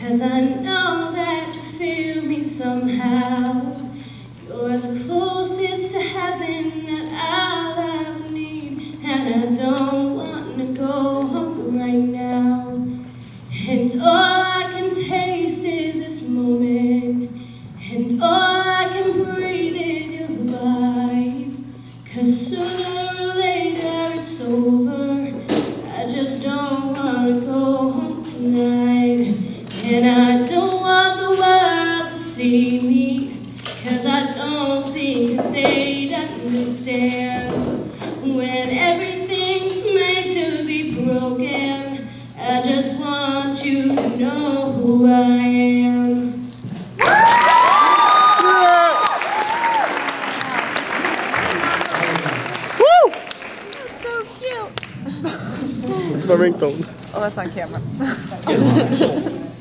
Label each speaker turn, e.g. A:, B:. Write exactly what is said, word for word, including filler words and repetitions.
A: 'cause I know that you feel me somehow. You're the closest to heaven that I'll ever need, and I don't want to go home right now. And all I can taste is this moment, and all I can breathe is your lies. 'Cause sooner or later it's over, I just don't want to go home tonight. And I don't want the world to see me, 'cause I don't think that they'd understand. When everything's made to be broken, I just want you to know who I am.
B: Woo!
C: That's so cute.
B: It's my ringtone.
C: Oh, that's on camera.